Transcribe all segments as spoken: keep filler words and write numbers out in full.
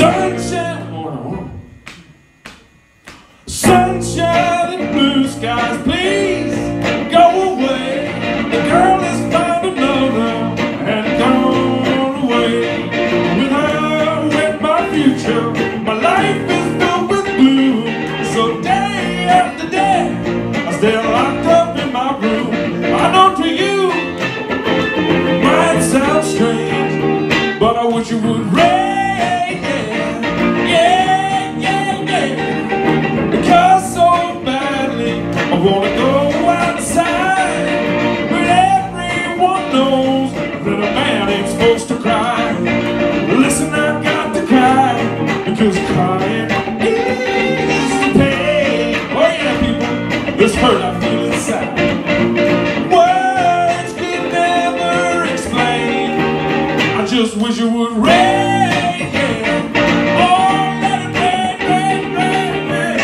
Sunshine, hold on, hold on. Sunshine and blue skies, please go away. The girl has found another and gone away. With her, with my future, my life is filled with blue. So day after day, I stay locked up in my room. I know to you, might sound strange, but I wish you would rain. I wanna go outside, but everyone knows that a man ain't supposed to cry. Listen, I got to cry, because crying is the pain. Oh yeah, people, this hurt I feel inside. Words can never explain. I just wish it would rain, yeah. Oh, let it rain, rain, rain, rain.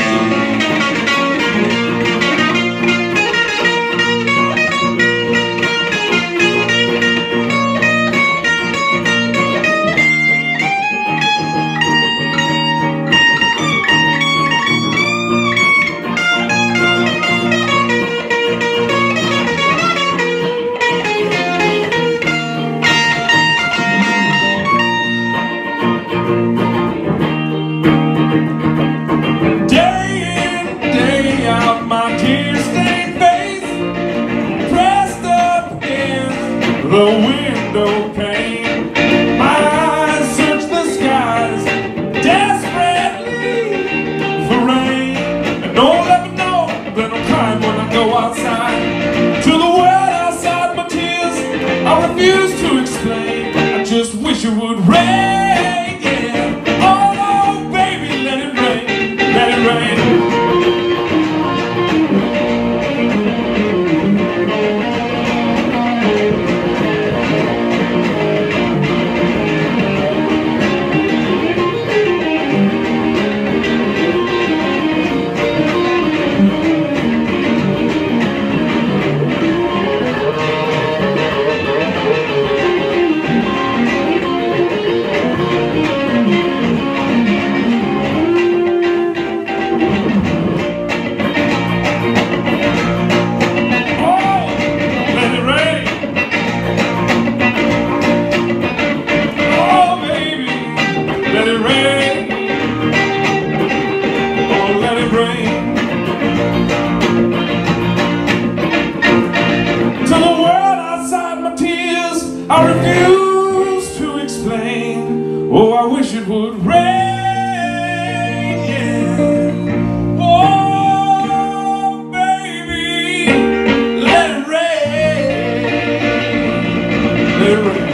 The window pane, my eyes search the skies desperately for rain. And don't let me know that I'm crying when I go outside. To the world outside my tears, I refuse to explain. I just wish it would rain, yeah. Oh baby, let it rain, let it rain. I refuse to explain. Oh, I wish it would rain, yeah. Oh, baby, let it rain, let it rain.